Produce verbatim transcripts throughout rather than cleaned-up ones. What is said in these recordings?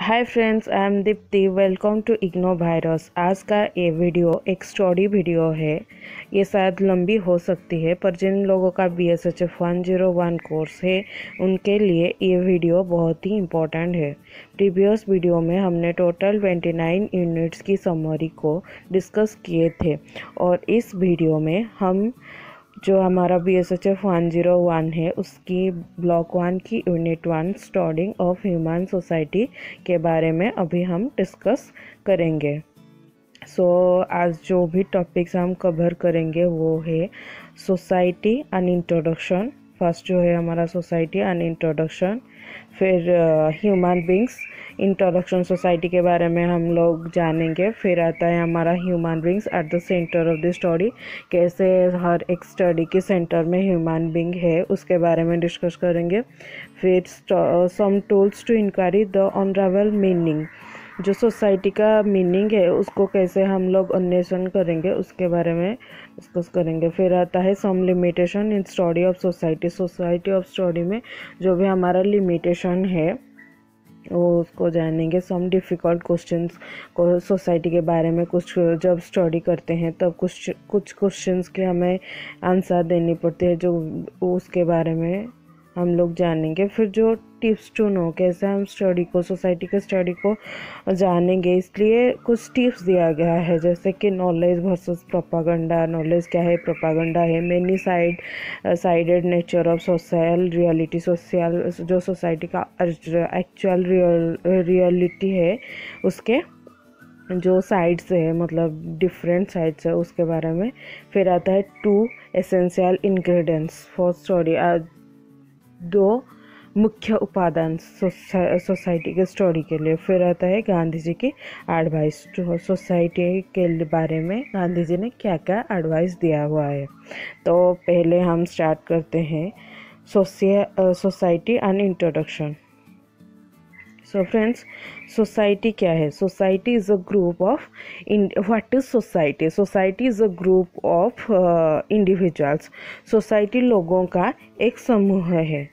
Hi friends, I am Deepti. Welcome to IGNOU virus. आज का ये वीडियो एक स्टडी वीडियो है। ये शायद लंबी हो सकती है, पर जिन लोगों का B S H F one zero one course है उनके लिए ये वीडियो बहुत ही इम्पोर्टेंट है। प्रीवियस वीडियो में हमने टोटल उनतीस यूनिट्स की समरी को डिस्कस किए थे और इस वीडियो में हम जो हमारा B S H F one zero one है उसकी ब्लॉक वन की unit one studying of human society के बारे में अभी हम डिस्कस करेंगे। सो so, आज जो भी टॉपिक्स हम कवर करेंगे वो है सोसाइटी एंड इंट्रोडक्शन। फर्स्ट जो है हमारा सोसाइटी एंड इंट्रोडक्शन, फिर ह्यूमन बींग्स इंट्रोडक्शन सोसाइटी के बारे में हम लोग जानेंगे। फिर आता है हमारा human beings at the centre of the study, कैसे हर एक स्टडी के सेंटर में ह्यूमन बींग है उसके बारे में डिस्कस करेंगे। फिर some tools to inquiry the unravel meaning, जो सोसाइटी का मीनिंग है उसको कैसे हम लोग अन्वेषण करेंगे उसके बारे में डिस्कस करेंगे। फिर आता है some limitation in study of society, society of study में जो भी हमारा लिमिटेशन है वो उसको जानेंगे। सम डिफ़िकल्ट क्वेश्चंस को सोसाइटी के बारे में कुछ जब स्टडी करते हैं तब कुछ कुछ क्वेश्चंस के हमें आंसर देनी पड़ती है, जो उसके बारे में हम लोग जानेंगे। फिर जो टिप्स टू नो, कैसे हम स्टडी को सोसाइटी के स्टडी को जानेंगे, इसलिए कुछ टिप्स दिया गया है, जैसे कि नॉलेज वर्सेस प्रोपागेंडा। नॉलेज क्या है, प्रोपागेंडा है। Many side sided nature of social reality, social जो सोसाइटी का एक्चुअल रियल रियलिटी है उसके जो साइड्स है, मतलब डिफरेंट साइड्स है उसके बारे में। फिर आता है two essential ingredients for study, दो मुख्य उपादान सोसाइटी के स्टडी के लिए। फिर आता है गांधी जी की एडवाइस, जो सोसाइटी के बारे में गांधी जी ने क्या क्या एडवाइस दिया हुआ है। तो पहले हम स्टार्ट करते हैं society and introduction. So friends, society क्या है? Society is a group of what is society? Society is a group of individuals. Society लोगों का एक समूह है।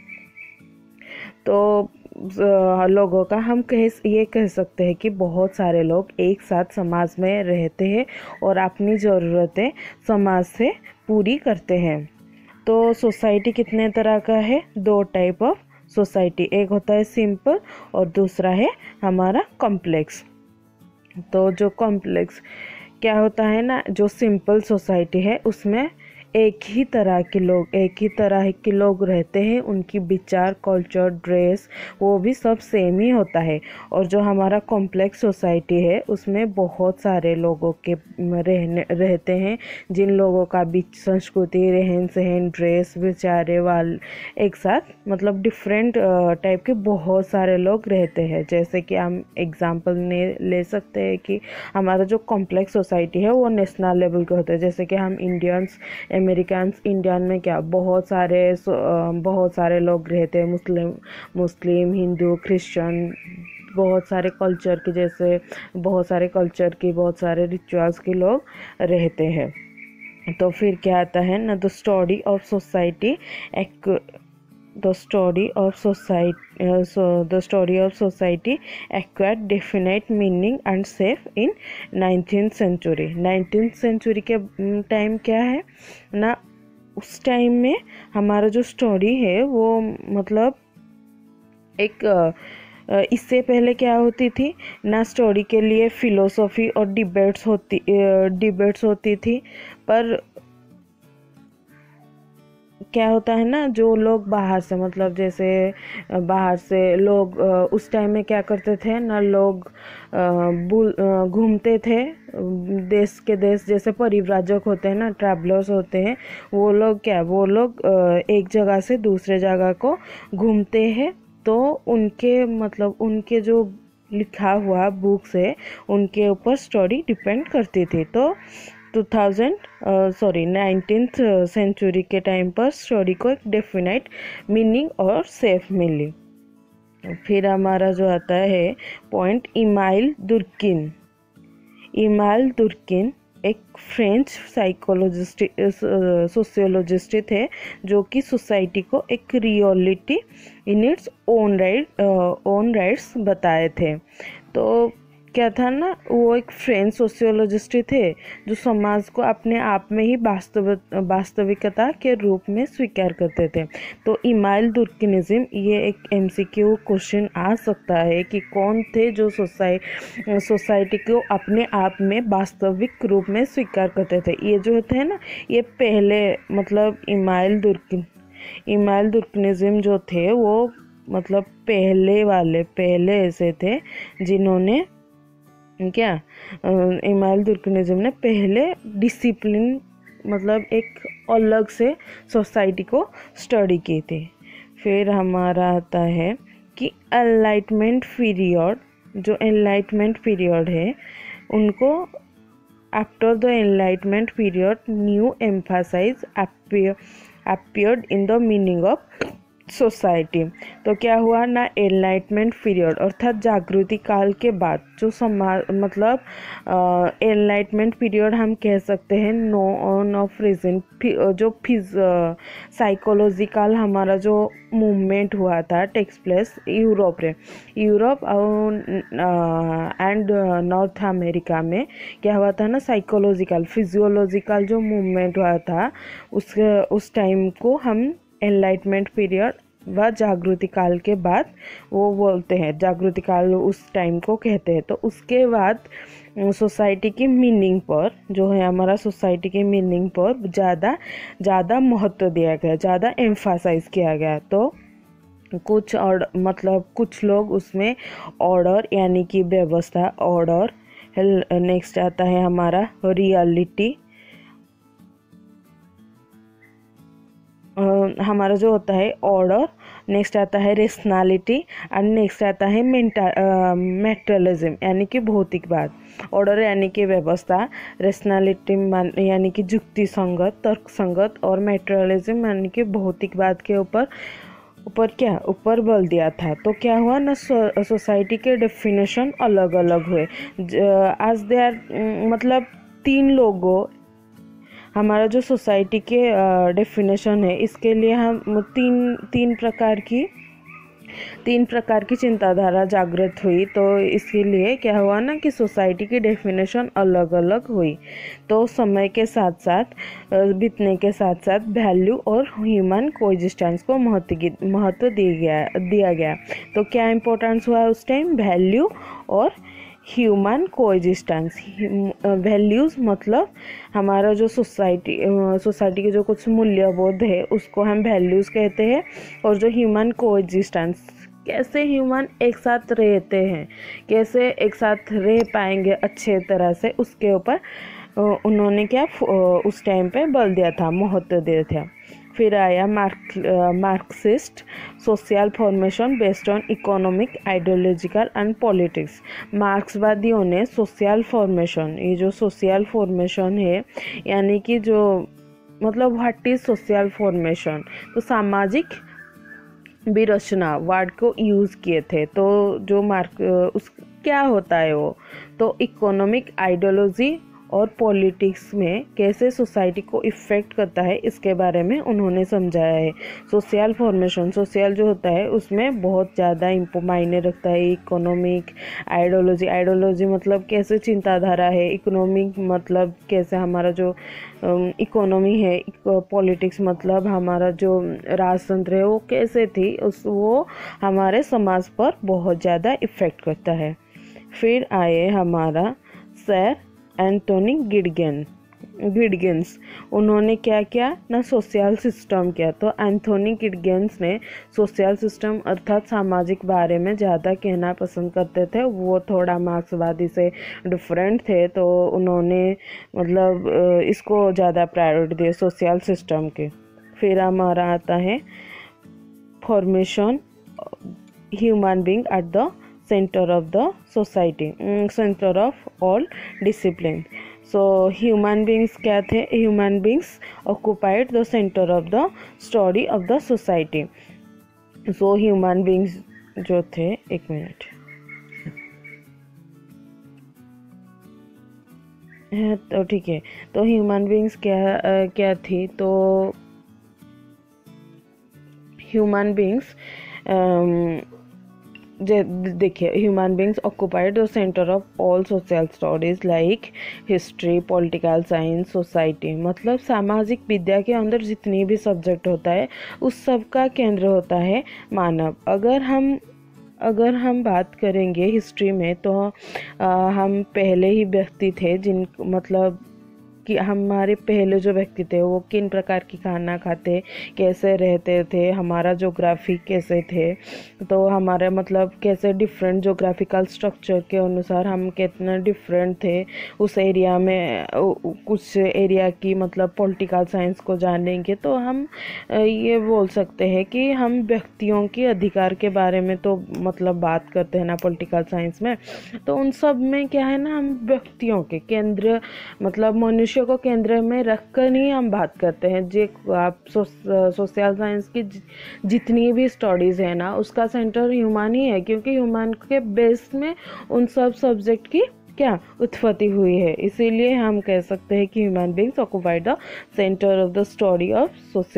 तो लोगों का हम कह ये कह सकते हैं कि बहुत सारे लोग एक साथ समाज में रहते हैं और अपनी ज़रूरतें समाज से पूरी करते हैं। तो सोसाइटी कितने तरह का है? दो टाइप ऑफ सोसाइटी, एक होता है सिंपल और दूसरा है हमारा कॉम्प्लेक्स। तो जो कॉम्प्लेक्स क्या होता है ना, जो सिंपल सोसाइटी है उसमें एक ही तरह के लोग एक ही तरह के लोग रहते हैं, उनकी विचार, कल्चर, ड्रेस वो भी सब सेम ही होता है। और जो हमारा कॉम्प्लेक्स सोसाइटी है उसमें बहुत सारे लोगों के रहने रहते हैं, जिन लोगों का भी संस्कृति, रहन सहन, ड्रेस, विचारे वाल एक साथ, मतलब डिफरेंट टाइप के बहुत सारे लोग रहते हैं। जैसे कि हम एग्जांपल ने ले सकते हैं कि हमारा जो कॉम्प्लेक्स सोसाइटी है वो नेशनल लेवल के होते हैं। जैसे कि हम इंडियंस, अमेरिकन्स, इंडियन में क्या बहुत सारे बहुत सारे लोग रहते हैं, मुस्लिम मुस्लिम हिंदू, क्रिश्चियन, बहुत सारे कल्चर के, जैसे बहुत सारे कल्चर की, बहुत सारे रिचुअल्स के लोग रहते हैं। तो फिर क्या आता है ना, the study of society the study of society uh, so the study of society acquired definite meaning and shape in nineteenth century। Nineteenth century के टाइम क्या है ना, उस टाइम में हमारा जो स्टडी है वो मतलब एक इससे पहले क्या होती थी ना, स्टडी के लिए फिलोसॉफी और डिबेट्स होती डिबेट्स होती थी। पर क्या होता है ना, जो लोग बाहर से, मतलब जैसे बाहर से लोग उस टाइम में क्या करते थे ना, लोग घूमते थे देश के देश, जैसे परिव्राजक होते हैं ना, ट्रैवलर्स होते हैं, वो लोग क्या वो लोग एक जगह से दूसरे जगह को घूमते हैं। तो उनके मतलब उनके जो लिखा हुआ बुक्स है उनके ऊपर स्टडी डिपेंड करती थी। तो two thousand sorry nineteenth century के टाइम पर स्टडी को एक डेफिनेट मीनिंग और सेफ मिली। फिर हमारा जो आता है point, Emile Durkheim. Emile Durkheim एक फ्रेंच साइकोलॉजिस्ट सोशियोलॉजिस्ट थे जो कि सोसाइटी को एक reality in its own right own rights बताए थे। तो क्या था ना, वो एक फ्रेंच सोशियोलॉजिस्ट थे जो समाज को अपने आप में ही वास्तव वास्तविकता के रूप में स्वीकार करते थे। तो इमाइल दुर्किनिज्म, ये एक एमसीक्यू क्वेश्चन आ सकता है कि कौन थे जो सोसाइ सोसाइटी को अपने आप में वास्तविक रूप में स्वीकार करते थे। ये जो थे ना, ये पहले मतलब इमाइल दुर्किन इमाइल दुर्किनिज्म जो थे वो मतलब पहले वाले पहले ऐसे थे जिन्होंने क्या इमाइल दुर्किनिज्म ने पहले डिसिप्लिन मतलब एक अलग से सोसाइटी को स्टडी की थी। फिर हमारा आता है कि एनलाइटमेंट पीरियड, जो एनलाइटमेंट पीरियड है उनको after the enlightenment period new emphasize appeared in the meaning of society. तो क्या हुआ ना, एनलाइटमेंट पीरियड अर्थात जागृति काल के बाद जो समाज मतलब एनलाइटमेंट पीरियड हम कह सकते हैं नॉन ऑफ रीजन, जो फिज साइकोलॉजिकल हमारा जो मूवमेंट हुआ था टेक्स प्लेस यूरोप रे यूरोप एंड नॉर्थ अमेरिका में क्या हुआ था ना, साइकोलॉजिकल फिजियोलॉजिकल जो मूवमेंट हुआ था उस उस टाइम को हम एनलाइटमेंट पीरियड व जागृति काल के बाद वो बोलते हैं, जागृति काल उस टाइम को कहते हैं। तो उसके बाद सोसाइटी की मीनिंग पर जो है हमारा सोसाइटी की मीनिंग पर ज़्यादा ज़्यादा महत्व दिया गया, ज़्यादा एम्फासाइज किया गया। तो कुछ और मतलब कुछ लोग उसमें ऑर्डर यानी कि व्यवस्था, ऑर्डर, नेक्स्ट आता है हमारा रियलिटी, Uh, हमारा जो होता है ऑर्डर, नेक्स्ट आता है रेशनैलिटी एंड नेक्स्ट आता है मेटेरियलिज्म यानी कि भौतिकवाद। ऑर्डर यानी कि व्यवस्था, रेशनैलिटी यानी कि युक्ति संगत, तर्क संगत, और मेटेरियलिज्म यानी कि भौतिकवाद के ऊपर ऊपर क्या ऊपर बल दिया था। तो क्या हुआ ना, सोसाइटी के डेफिनेशन अलग अलग हुए। आज दे आर मतलब तीन लोगों हमारा जो सोसाइटी के डेफिनेशन है, इसके लिए हम तीन तीन प्रकार की तीन प्रकार की चिंताधारा जागृत हुई। तो इसके लिए क्या हुआ ना कि सोसाइटी की डेफिनेशन अलग अलग हुई। तो समय के साथ साथ बीतने के साथ साथ वैल्यू और ह्यूमन कोएग्जिस्टेंस को महत्व महत्व दिया गया दिया गया तो क्या इम्पोर्टेंस हुआ उस टाइम, वैल्यू और ह्यूमन कोएग्जिस्टेंस। वैल्यूज़ मतलब हमारा जो सोसाइटी सोसाइटी के जो कुछ मूल्यबोध है उसको हम वैल्यूज़ कहते हैं। और जो ह्यूमन कोएग्जिस्टेंस, कैसे ह्यूमन एक साथ रहते हैं, कैसे एक साथ रह पाएंगे अच्छे तरह से, उसके ऊपर उन्होंने क्या उस टाइम पे बल दिया था, महत्व दिया था। फिर आया Marx Marxist social formation based on economic, ideological and politics. मार्क्सवादियों ने सोशल फॉर्मेशन, ये जो सोशल फॉर्मेशन है यानी कि जो मतलब व्हाट इज सोशल फॉर्मेशन, तो सामाजिक विरचना वर्ड को यूज़ किए थे। तो जो मार्क उस क्या होता है वो, तो इकोनॉमिक, आइडियोलॉजी और पॉलिटिक्स में कैसे सोसाइटी को इफ़ेक्ट करता है इसके बारे में उन्होंने समझाया है। सोशल फॉर्मेशन, सोशल जो होता है उसमें बहुत ज़्यादा इम्पो मायने रखता है। इकोनॉमिक, आइडियोलॉजी, आइडियोलॉजी मतलब कैसे चिंताधारा है, इकोनॉमिक मतलब कैसे हमारा जो इकोनॉमी है, पॉलिटिक्स मतलब हमारा जो राजतंत्र है वो कैसे थी, उस वो हमारे समाज पर बहुत ज़्यादा इफ़ेक्ट करता है। फिर आए हमारा सर एंटोनी गिडगेन गिडगेंस उन्होंने क्या किया ना, सोशल सिस्टम किया। तो एंथोनी गिडगेंस ने सोशल सिस्टम अर्थात सामाजिक बारे में ज़्यादा कहना पसंद करते थे, वो थोड़ा मार्क्सवादी से डिफरेंट थे। तो उन्होंने मतलब इसको ज़्यादा प्रायोरिटी दी सोशल सिस्टम के। फिर हमारा आता है formation human being at the center of the society, center of all discipline. So human beings क्या थे, human beings occupied the center of the story of the society. So human beings जो थे, एक मिनट है तो ठीक है। तो ह्यूमन बींग्स क्या अ, क्या थी, तो ह्यूमन बींग्स देखिए, human beings occupied the centre of all social studies like history, political science, society. मतलब सामाजिक विद्या के अंदर जितनी भी सब्जेक्ट होता है उस सब का केंद्र होता है मानव। अगर हम अगर हम बात करेंगे हिस्ट्री में, तो आ, हम पहले ही व्यक्ति थे जिन मतलब कि हमारे पहले जो व्यक्ति थे वो किन प्रकार की खाना खाते, कैसे रहते थे, हमारा जोग्राफी कैसे थे, तो हमारे मतलब कैसे डिफरेंट जोग्राफिकल स्ट्रक्चर के अनुसार हम कितने डिफरेंट थे उस एरिया में। कुछ एरिया की मतलब पॉलिटिकल साइंस को जानेंगे तो हम ये बोल सकते हैं कि हम व्यक्तियों के अधिकार के बारे में तो मतलब बात करते हैं ना पॉलिटिकल साइंस में। तो उन सब में क्या है ना, हम व्यक्तियों के केंद्र मतलब मनुष्य को केंद्र में रखकर ही हम बात करते हैं। जे आप सोशल साइंस की जितनी भी स्टडीज़ है ना उसका सेंटर ह्यूमन ही है, क्योंकि ह्यूमन के बेस में उन सब सब्जेक्ट की क्या उत्पत्ति हुई है। इसीलिए हम कह सकते हैं कि human beings occupied the centre of the study of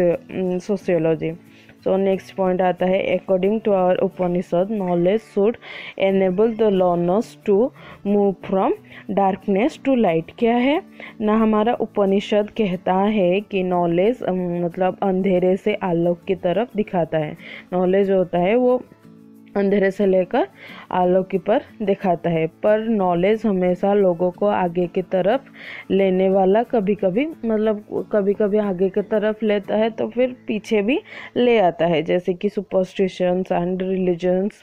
sociology. So next point आता है, according to our Upanishad knowledge should enable the learners to move from darkness to light. क्या है ना, हमारा उपनिषद कहता है कि नॉलेज मतलब अंधेरे से आलोक की तरफ दिखाता है। नॉलेज होता है वो अंधेरे से लेकर आलोक की पर दिखाता है, पर नॉलेज हमेशा लोगों को आगे की तरफ लेने वाला कभी कभी मतलब कभी कभी आगे की तरफ लेता है तो फिर पीछे भी ले आता है, जैसे कि superstitions and religions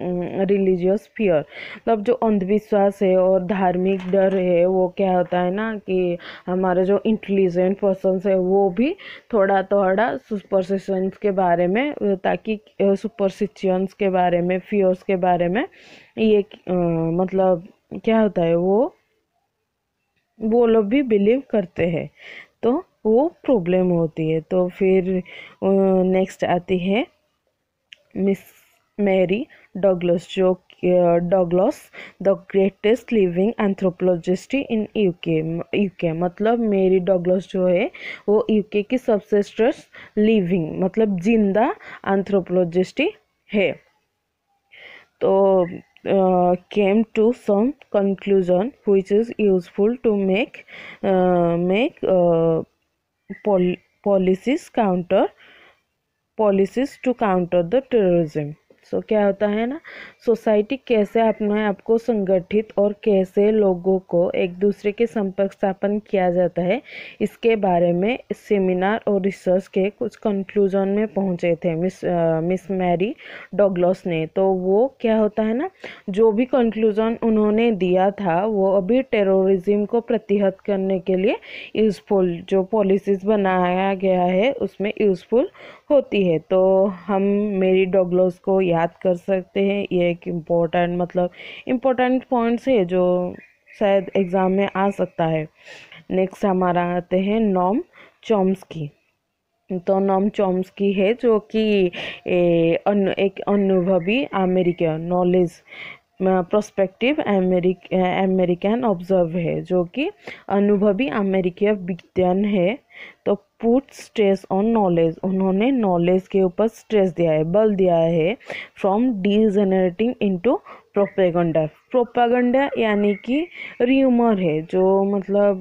religious fear. मतलब जो अंधविश्वास है और धार्मिक डर है वो क्या होता है ना कि हमारे जो इंटेलिजेंट पर्सन्स है वो भी थोड़ा थोड़ा सुपरस्टिशंस के बारे में, ताकि सुपरस्टिशंस के बारे में, फियर्स के बारे में ये आ, मतलब क्या होता है वो वो लोग भी बिलीव करते हैं, तो वो प्रॉब्लम होती है। तो फिर नेक्स्ट आती है मिस मैरी डगलस, जो Douglas the greatest living anthropologist in UK UK मतलब मेरी डगलस जो है वो यूके की सबसे श्रेष्ठ लिविंग मतलब जिंदा एंथ्रोपोलॉजिस्ट है। तो uh, came to some conclusion which is useful to make uh, make uh, pol policies counter policies to counter the terrorism। So so, क्या होता है ना, सोसाइटी कैसे अपने आप को संगठित और कैसे लोगों को एक दूसरे के संपर्क स्थापन किया जाता है, इसके बारे में सेमिनार और रिसर्च के कुछ कंक्लूजन में पहुंचे थे miss uh, miss Mary Douglas ने। तो वो क्या होता है ना, जो भी कंक्लूजन उन्होंने दिया था वो अभी टेररिज्म को प्रतिहत करने के लिए यूज़फुल, जो पॉलिसीज़ बनाया गया है उसमें यूज़फुल होती है। तो हम मेरी डगलस को याद कर सकते हैं। ये एक इम्पोर्टेंट मतलब इम्पोर्टेंट पॉइंट्स है जो शायद एग्ज़ाम में आ सकता है। नेक्स्ट हमारा आते हैं नॉम चॉम्स्की। तो नॉम चॉम्स्की है जो कि एक अनुभवी अमेरिकन नॉलेज प्रोस्पेक्टिव अमेरिक अमेरिकन ऑब्जर्व है, जो कि अनुभवी अमेरिकी विज्ञान है। तो पुट स्ट्रेस ऑन नॉलेज, उन्होंने नॉलेज के ऊपर स्ट्रेस दिया है, बल दिया है, from degenerating into propaganda. Propaganda यानी कि र्यूमर है, जो मतलब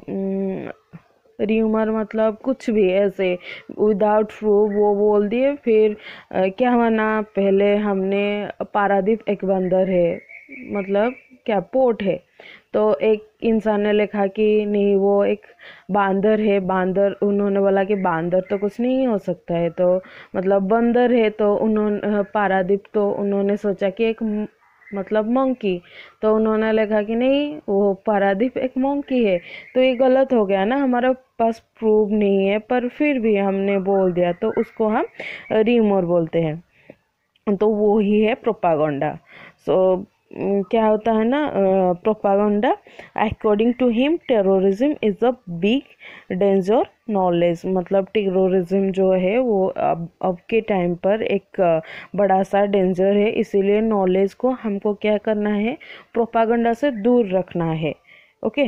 र्यूमर मतलब कुछ भी ऐसे विदाउट प्रूफ वो बोल दिए। फिर आ, क्या हुआ ना, पहले हमने पारादीप एक बंदर है मतलब क्या पोर्ट है, तो एक इंसान ने लिखा कि नहीं वो एक बांदर है, बांदर उन्होंने बोला कि बांदर तो कुछ नहीं हो सकता है, तो मतलब बंदर है। तो उन्होंने पारादीप, तो उन्होंने सोचा कि एक मतलब मंकी, तो उन्होंने लिखा कि नहीं वो पारादीप एक मंकी है। तो ये गलत हो गया ना, हमारे पास प्रूफ नहीं है पर फिर भी हमने बोल दिया, तो उसको हम र्यूमर बोलते हैं। तो वो ही है प्रोपागेंडा। सो क्या होता है ना propaganda, according to him terrorism is a big danger knowledge. मतलब टेररिज्म जो है वो अब अब के टाइम पर एक बड़ा सा डेंजर है, इसीलिए नॉलेज को हमको क्या करना है, प्रोपागेंडा से दूर रखना है। ओके,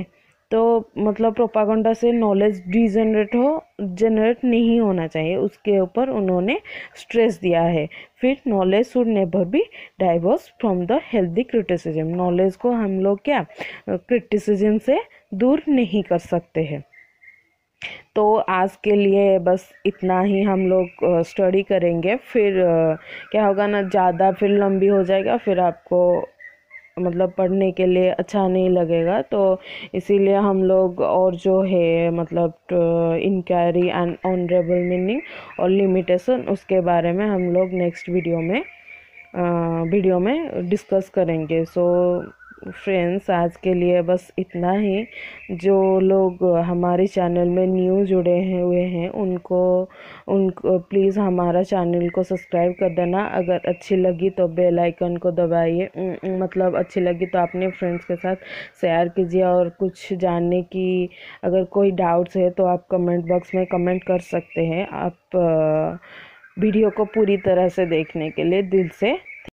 तो मतलब प्रोपागेंडा से नॉलेज डिजनरेट हो जनरेट नहीं होना चाहिए, उसके ऊपर उन्होंने स्ट्रेस दिया है। फिर knowledge should never be diverse from the healthy criticism, knowledge को हम लोग क्या क्रिटिसिज्म से दूर नहीं कर सकते हैं। तो आज के लिए बस इतना ही हम लोग स्टडी करेंगे, फिर आ, क्या होगा ना, ज़्यादा फिर लंबी हो जाएगा, फिर आपको मतलब पढ़ने के लिए अच्छा नहीं लगेगा। तो इसीलिए हम लोग और जो है मतलब इंक्वायरी एंड ऑनरेबल मीनिंग और लिमिटेशन, उसके बारे में हम लोग नेक्स्ट वीडियो में वीडियो में डिस्कस करेंगे। सो फ्रेंड्स, आज के लिए बस इतना ही। जो लोग हमारे चैनल में न्यू जुड़े हैं हुए हैं उनको उनको प्लीज़ हमारा चैनल को सब्सक्राइब कर देना। अगर अच्छी लगी तो बेल आइकन को दबाइए, मतलब अच्छी लगी तो अपने फ्रेंड्स के साथ शेयर कीजिए। और कुछ जानने की अगर कोई डाउट्स है तो आप कमेंट बॉक्स में कमेंट कर सकते हैं। आप वीडियो को पूरी तरह से देखने के लिए दिल से